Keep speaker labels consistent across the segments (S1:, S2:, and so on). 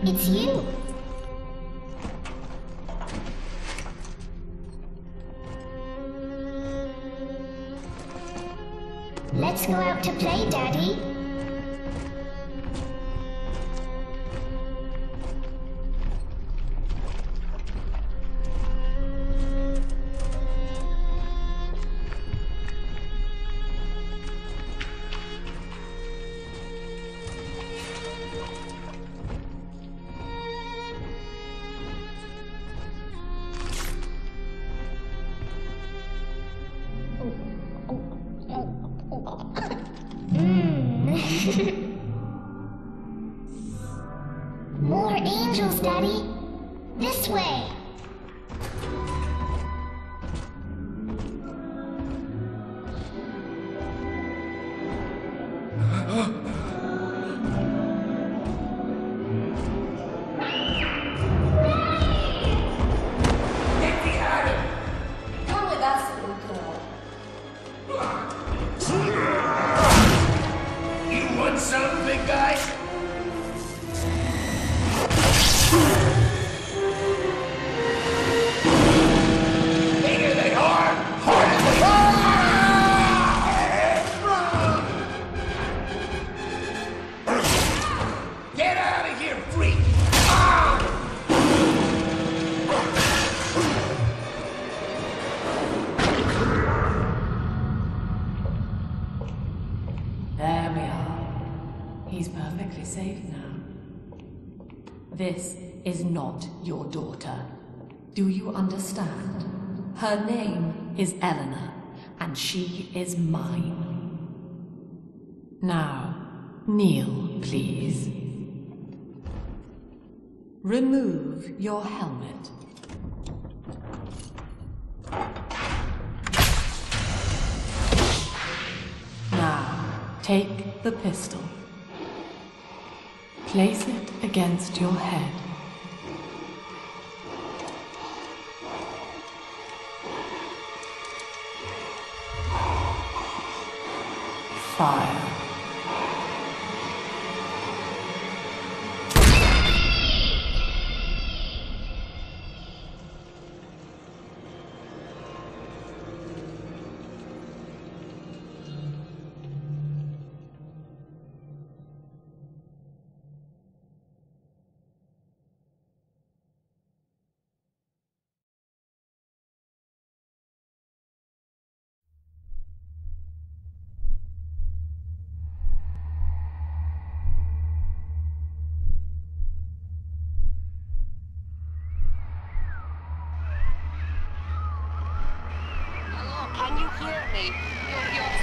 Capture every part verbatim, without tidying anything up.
S1: It's you. Let's go out to play, Daddy. More angels, Daddy. This way.
S2: There we are. He's perfectly safe now. This is not your daughter. Do you understand? Her name is Eleanor, and she is mine. Now, kneel, please. Remove your helmet. Now, take the pistol. Place it against your head. Fire.
S3: Can you hear me? You're, you're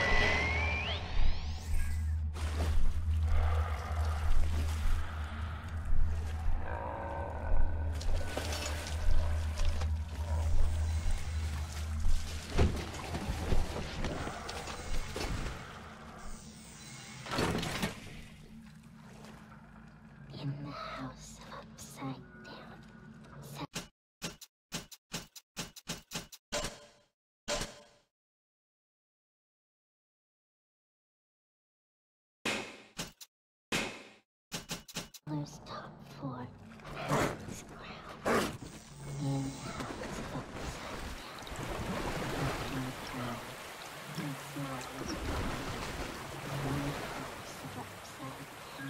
S1: In the house upside down. Settlers top floor, house ground. In the house upside down. Looking down. Inside was gone. In the house upside down.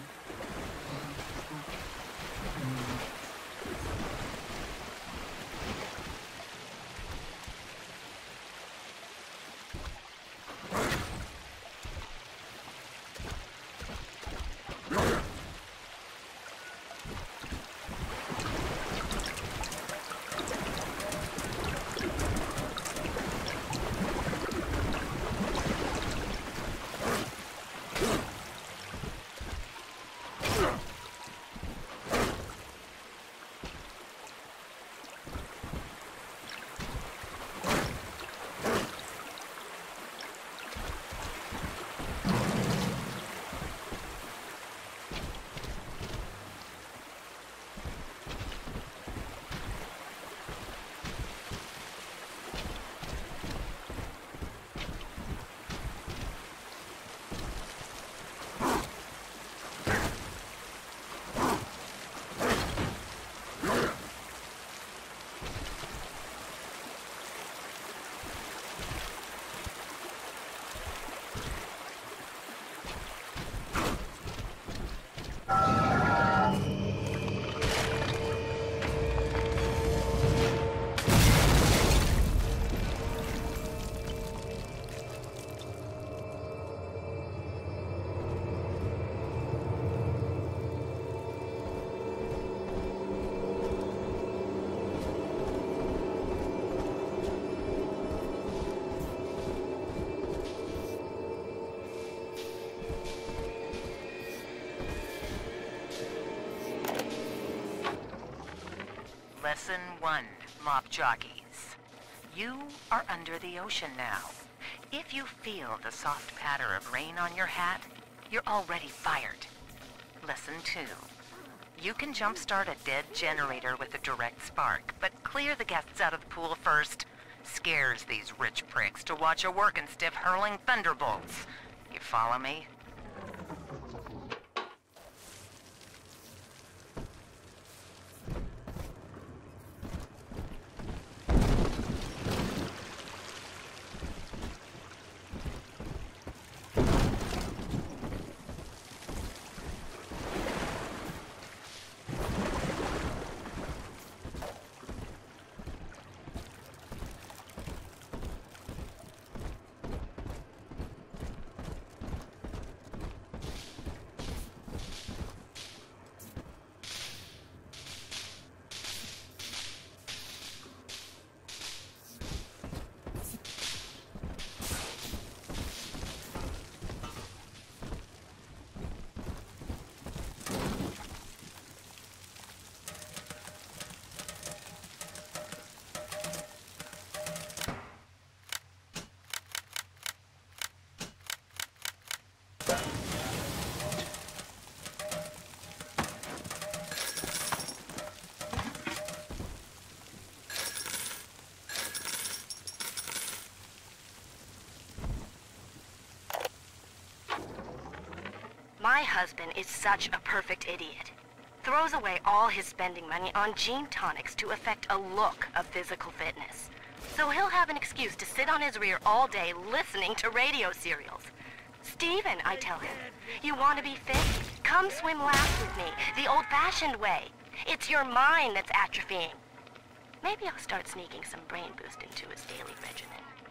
S4: Lesson one, mop jockeys. You are under the ocean now. If you feel the soft patter of rain on your hat, you're already fired. Lesson two. You can jumpstart a dead generator with a direct spark, but clear the guests out of the pool first. Scares these rich pricks to watch a working stiff hurling thunderbolts. You follow me?
S5: My husband is such a perfect idiot. Throws away all his spending money on gene tonics to affect a look of physical fitness. So he'll have an excuse to sit on his rear all day listening to radio serials. Steven, I tell him, you want to be fit? Come swim laps with me, the old-fashioned way. It's your mind that's atrophying. Maybe I'll start sneaking some brain boost into his daily regimen.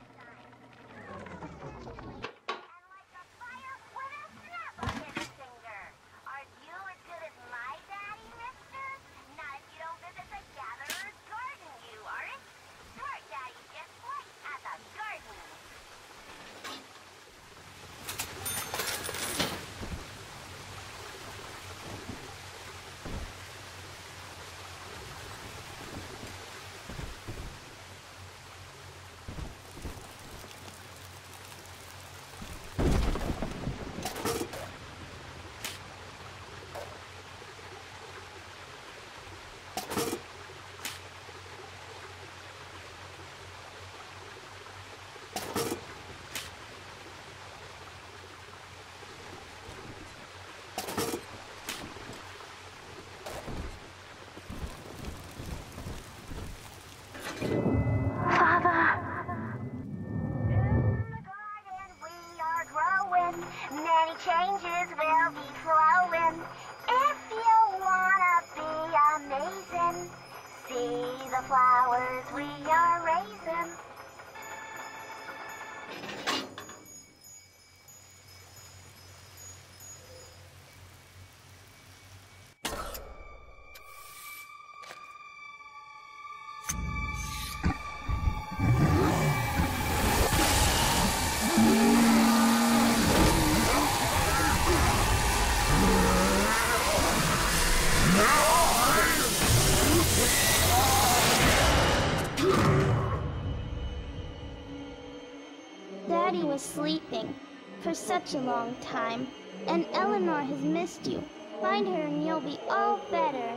S1: Changes will be flowing. If you wanna be amazing, see the flowers we are raising.
S6: Daddy was sleeping for such a long time, and Eleanor has missed you. Find her and you'll be all better.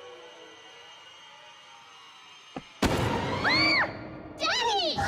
S6: Ah! Daddy!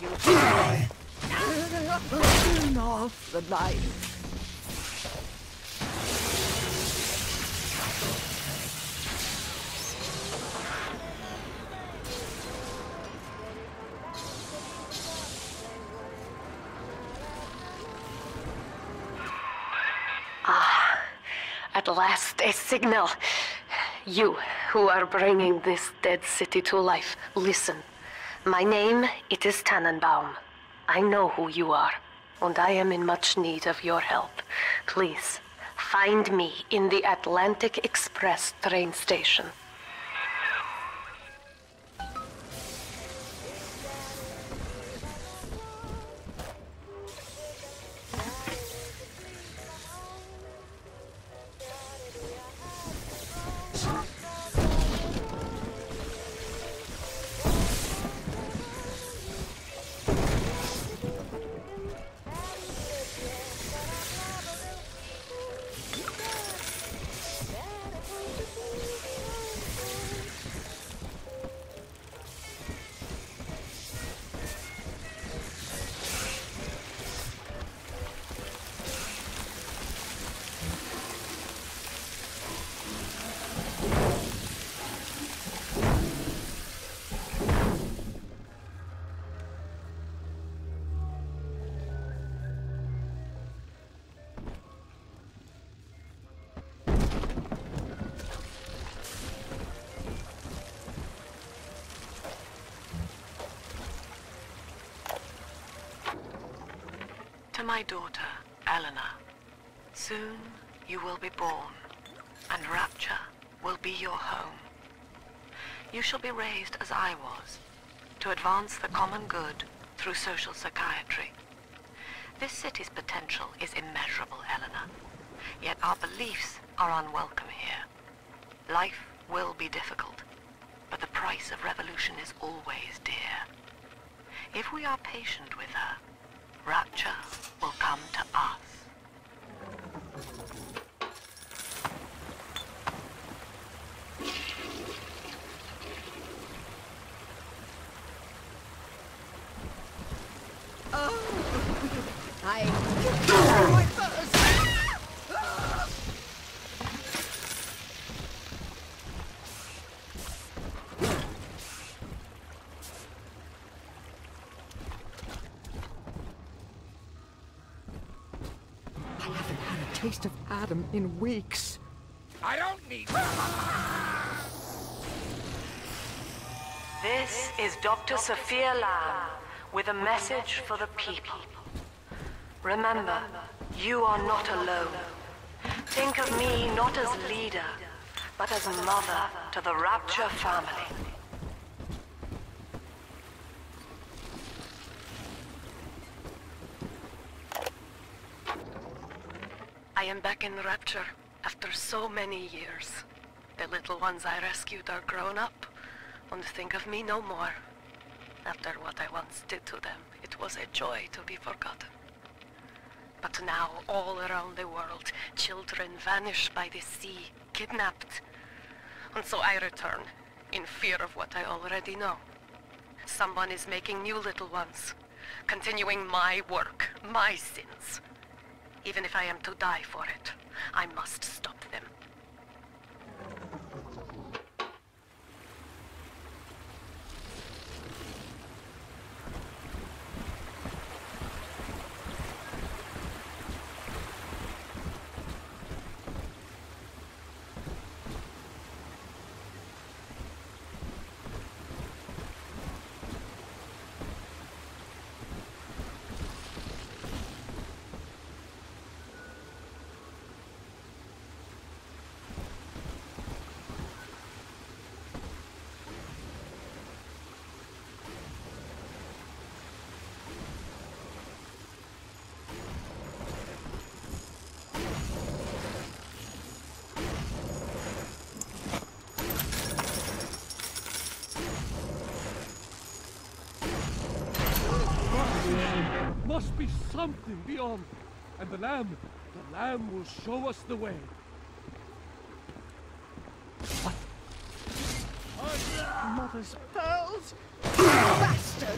S3: you die. Turn off the light.
S7: Ah, at last a signal. You, who are bringing this dead city to life, listen. My name, it is Tannenbaum. I know who you are, and I am in much need of your help. Please, find me in the Atlantic Express train station.
S4: To my daughter, Eleanor, soon you will be born, and Rapture will be your home. You shall be raised as I was, to advance the common good through social psychiatry. This city's potential is immeasurable, Eleanor, yet our beliefs are unwelcome here. Life will be difficult, but the price of revolution is always dear. If we are patient with her, Rapture will come to us.
S3: Oh, I get my first. I haven't had a taste of Adam in weeks. I don't need.
S7: This is Doctor Sophia Lamb with a message for the people. Remember, you are not alone. Think of me not as leader, but as mother to the Rapture family.
S4: I am back in Rapture after so many years. The little ones I rescued are grown up, and think of me no more. After what I once did to them, it was a joy to be forgotten. But now, all around the world, children vanish by the sea, kidnapped. And so I return, in fear of what I already know. Someone is making new little ones, continuing my work, my sins. Even if I am to die for it, I must stop them.
S8: Must be something beyond. And the Lamb, the Lamb will show us the way. What?
S3: Mother's pearls? Bastard!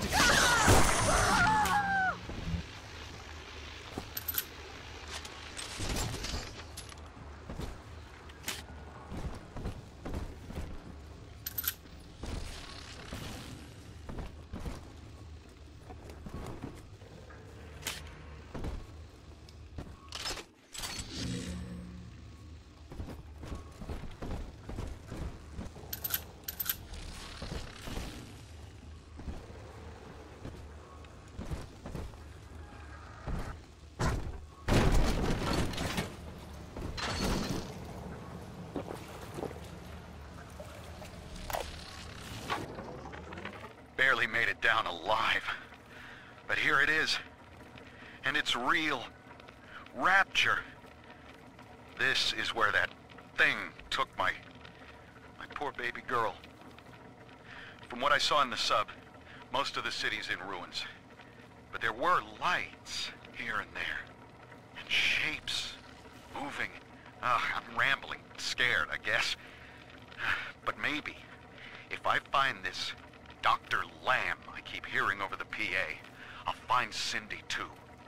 S9: Barely made it down alive. But here it is. And it's real. Rapture. This is where that thing took my... my poor baby girl. From what I saw in the sub, most of the city's in ruins. But there were lights here and there. And shapes. Moving. Ugh, I'm rambling. Scared, I guess. But maybe, if I find this Doctor Lamb I keep hearing over the P A, I'll find Cindy too.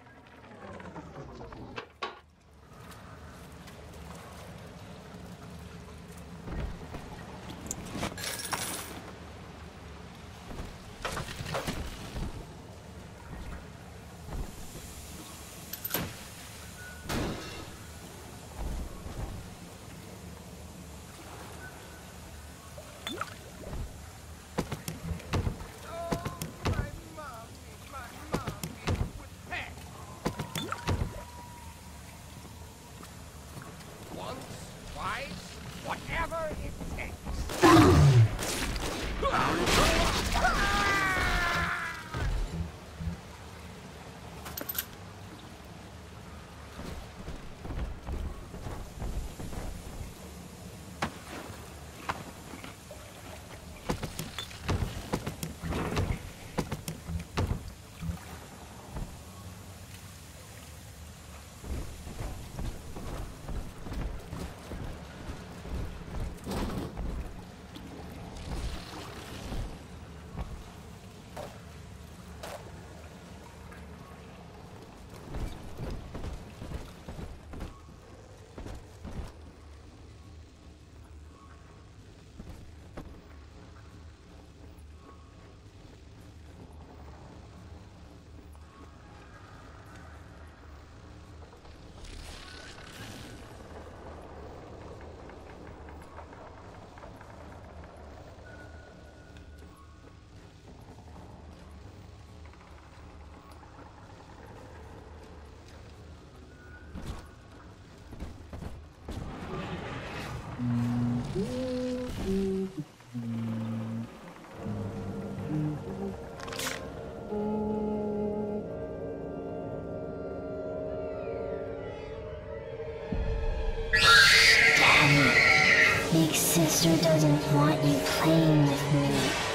S10: Big sister doesn't want you playing with me.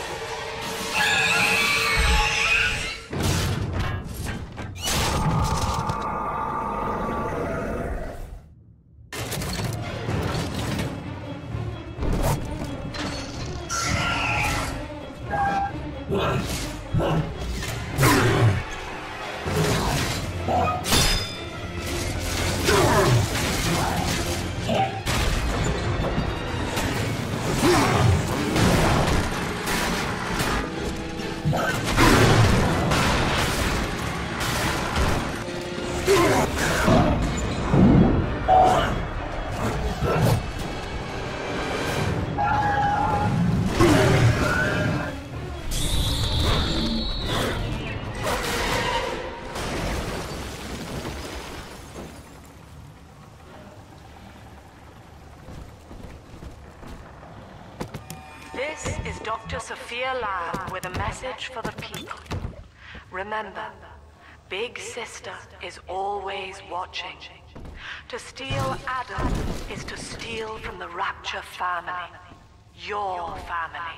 S7: This is Doctor Sophia Lamb with a message for the people. Remember, Big Sister is always watching. To steal Adam is to steal from the Rapture family. Your family.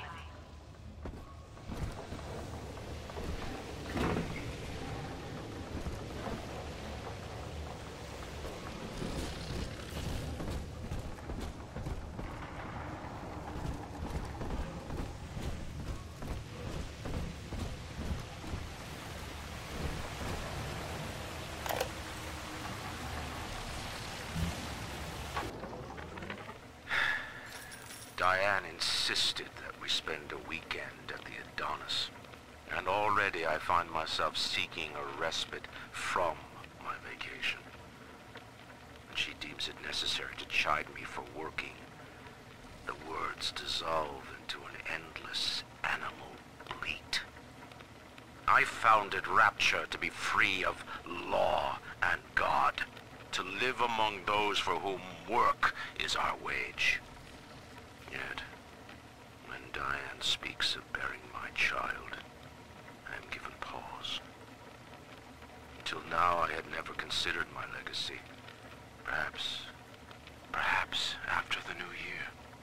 S11: Diane insisted that we spend a weekend at the Adonis. And already I find myself seeking a respite from my vacation. When she deems it necessary to chide me for working, the words dissolve into an endless animal bleat. I found it rapture to be free of law and God, to live among those for whom work is our wage. Yet, when Diane speaks of bearing my child, I am given pause. Until now, I had never considered my legacy. Perhaps, perhaps after the new year.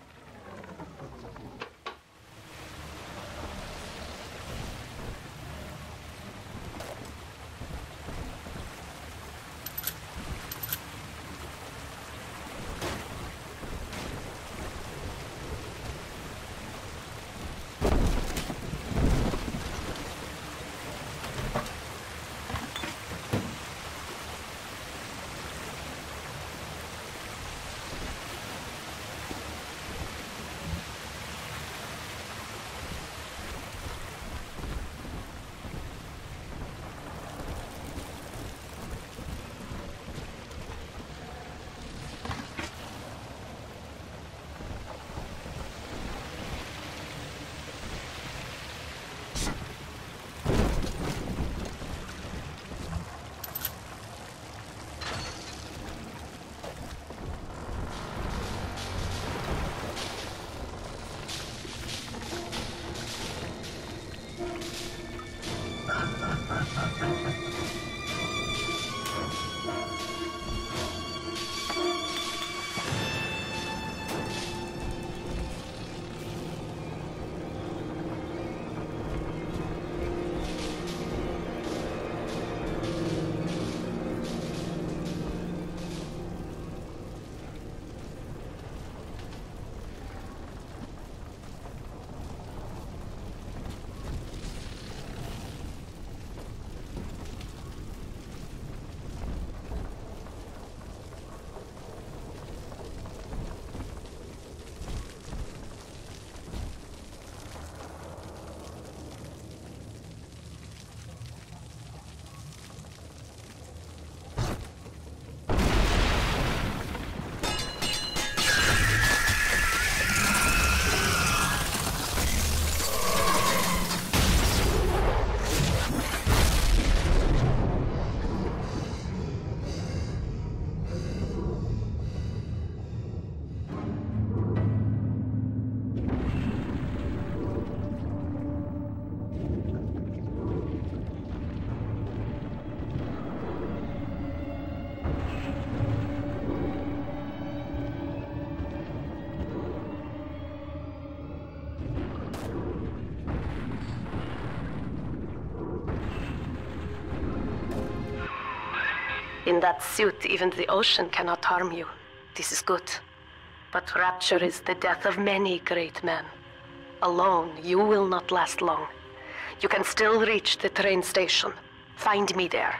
S7: In that suit, even the ocean cannot harm you. This is good. But rapture is the death of many great men. Alone, you will not last long. You can still reach the train station. Find me there.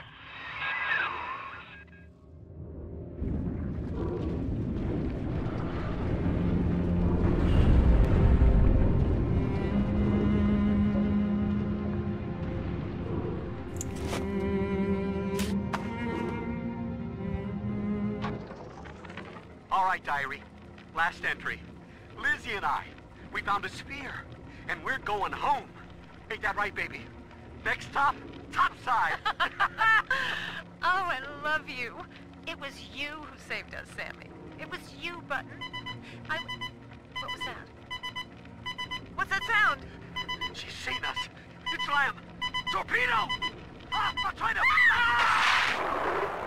S12: All right, diary. Last entry. Lizzie and I, we found a spear, and we're going home. Ain't that right, baby? Next stop, topside.
S4: Oh, I love you. It was you who saved us, Sammy. It was you, Button. I... What was that? What's that sound?
S12: She's seen us. It's Lamb. Torpedo! Ah, I'm trying to... Ah!